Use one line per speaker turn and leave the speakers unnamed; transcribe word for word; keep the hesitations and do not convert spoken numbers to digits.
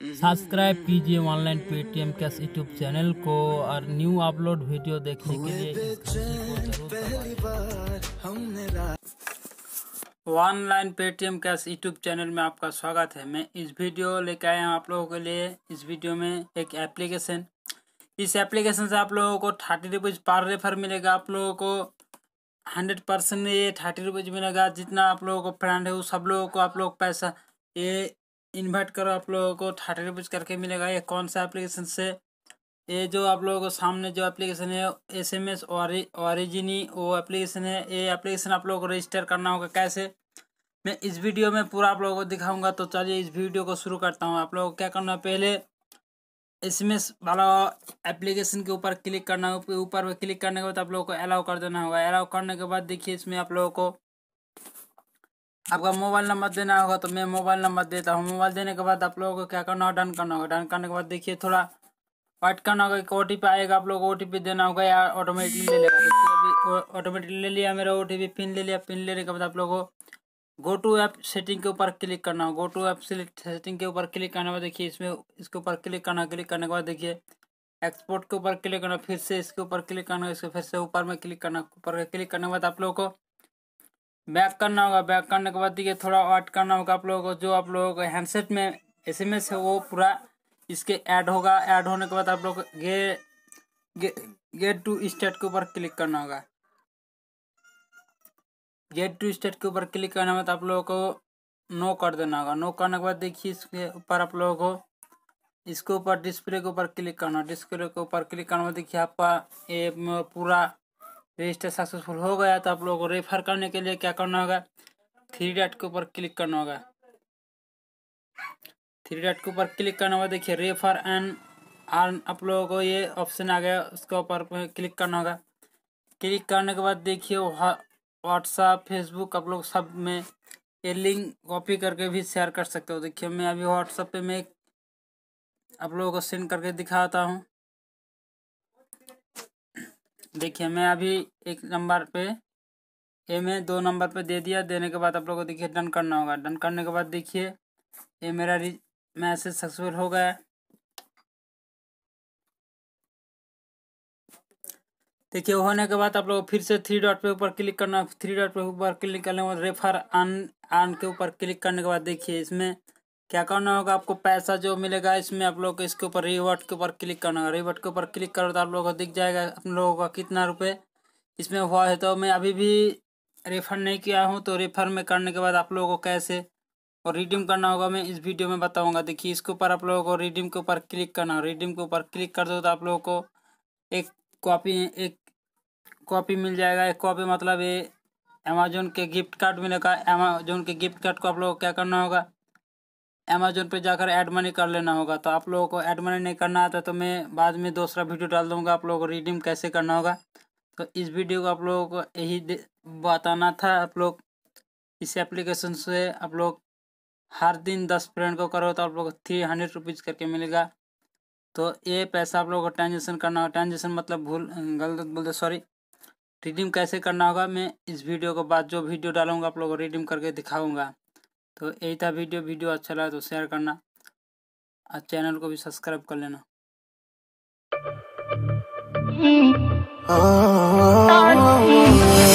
Subscribe कीजिए online Paytm cash YouTube channel को और न्यू अपलोड वीडियो देखने के लिए इस घंटी को जरूर दबाएं। Online Paytm cash YouTube channel में आपका स्वागत है। मैं इस वीडियो लेकर आया हूँ आप लोगों के लिए। इस वीडियो में एक एप्लीकेशन, इस एप्लीकेशन से आप लोगों को थर्टी रुपीज़ पर रेफर मिलेगा। आप लोगों को हंड्रेड परसेंट ये थर्टी रुपीज़ मिलेगा। जितना आप लोगों को फ्रेंड है वो सब लोगों को आप लोग पैसा ये इन्वाइट करो, आप लोगों को थर्टी रुपीज़ करके मिलेगा। ये कौन सा एप्लीकेशन से, ये जो आप लोगों को सामने जो एप्लीकेशन है एस एम एस ओरिजिनी वो एप्लीकेशन है। ये एप्लीकेशन आप लोगों को रजिस्टर करना होगा। कैसे, मैं इस वीडियो में पूरा आप लोगों को दिखाऊंगा। तो चलिए इस वीडियो को शुरू करता हूँ। आप लोगों को क्या करना है, पहले एस एम एस वाला एप्लीकेशन के ऊपर क्लिक करना है। ऊपर में क्लिक करने के बाद आप लोगों को अलाउ कर देना होगा। अलाउ करने के बाद देखिए इसमें आप लोगों को आपका मोबाइल नंबर देना होगा। तो मैं मोबाइल नंबर देता हूँ। मोबाइल देने के बाद आप लोगों को क्या करना होगा, डन करना होगा। डन करने के बाद देखिए थोड़ा वेट करना होगा कि ओ टी पी आएगा। आप लोगों को ओ टी पी देना होगा या ऑटोमेटिकली ले लेगा। देखिए अभी ऑटोमेटिकली ले लिया मेरा ओ टी पी, पिन ले लिया। पिन लेने के बाद आप लोगों को गो टू ऐप सेटिंग के ऊपर क्लिक करना होगा। गो टू ऐप सेटिंग के ऊपर क्लिक करने के बाद देखिए इसमें इसके ऊपर क्लिक करना। क्लिक करने के बाद देखिए एक्सपोर्ट के ऊपर क्लिक करना, फिर से इसके ऊपर क्लिक करना, इसके फिर से ऊपर में क्लिक करना। ऊपर क्लिक करने के बाद आप लोगों को बैक करना होगा। बैक करने के बाद देखिए थोड़ा वेट करना होगा। आप लोगों को जो आप लोगों को हैंडसेट में एस एम एस है वो पूरा इसके ऐड होगा। ऐड होने के बाद आप लोग गे, गे, गेट टू स्टेट के ऊपर क्लिक करना होगा। गेट टू स्टेट के ऊपर क्लिक करने के बाद आप लोगों को नो कर देना होगा। नो करने के बाद देखिए इसके ऊपर आप लोगों को इसके ऊपर डिस्प्ले के ऊपर क्लिक करना। डिस्प्ले के ऊपर क्लिक करने के बाद देखिए आपका ये पूरा रजिस्टर सक्सेसफुल हो गया। तो आप लोगों को रेफर करने के लिए क्या करना होगा, थ्री डॉट के ऊपर क्लिक करना होगा। थ्री डॉट के ऊपर क्लिक करने के बाद देखिए रेफर एंड अर्न आप लोगों को ये ऑप्शन आ गया, उसके ऊपर क्लिक करना होगा। क्लिक करने के बाद देखिए व्हाट्सएप फेसबुक आप लोग सब में ये लिंक कॉपी करके भी शेयर कर सकते हो। देखिए मैं अभी व्हाट्सएप पे मैं आप लोगों को सेंड करके दिखाता हूँ। देखिए मैं अभी एक नंबर पे ए में दो नंबर पे दे दिया। देने के बाद आप लोगों को देखिए डन करना होगा। डन करने के बाद देखिए ये मेरा मैसेज सक्सेसफुल हो गया। देखिए होने के बाद आप लोग फिर से थ्री डॉट पे ऊपर क्लिक करना। थ्री डॉट पे ऊपर क्लिक करने के बाद रेफर अन अन के ऊपर क्लिक करने के बाद देखिए इसमें क्या करना होगा, आपको पैसा जो मिलेगा इसमें आप लोग इसके ऊपर रिवॉर्ड के ऊपर क्लिक करना होगा। रिवॉर्ड के ऊपर क्लिक करो तो आप लोगों को दिख जाएगा आप लोगों का कितना रुपये इसमें हुआ है। तो मैं अभी भी रेफर नहीं किया हूँ। तो रेफर में करने के बाद आप लोगों को कैसे और रिडीम करना होगा मैं इस वीडियो में बताऊंगा। देखिए इसके ऊपर आप लोगों को रिडीम के ऊपर क्लिक करना। रिडीम के ऊपर क्लिक कर दो तो आप लोगों को एक कॉपी एक कॉपी मिल जाएगा। एक कॉपी मतलब ये अमेजोन के गिफ्ट कार्ड मिलेगा। अमेजोन के गिफ्ट कार्ड को आप लोगों को क्या करना होगा, अमेजोन पे जाकर ऐड मनी कर लेना होगा। तो आप लोगों को ऐड मनी नहीं करना आता तो मैं बाद में दूसरा वीडियो डाल दूंगा आप लोगों को रिडीम कैसे करना होगा। तो इस वीडियो को आप लोगों को यही बताना था। आप लोग इस एप्लीकेशन से आप लोग हर दिन दस फ्रेंड को करो तो आप लोग थ्री हंड्रेड रुपीज़ करके मिलेगा। तो ये पैसा आप लोगों को ट्रांजेक्शन करना होगा। ट्रांजेक्शन मतलब भूल गलत बोलते सॉरी रिडीम कैसे करना होगा मैं इस वीडियो के बाद जो वीडियो डालूंगा आप लोगों को रिडीम करके दिखाऊंगा। तो यही था वीडियो। वीडियो अच्छा लगा तो शेयर करना और चैनल को भी सब्सक्राइब कर लेना।
Oh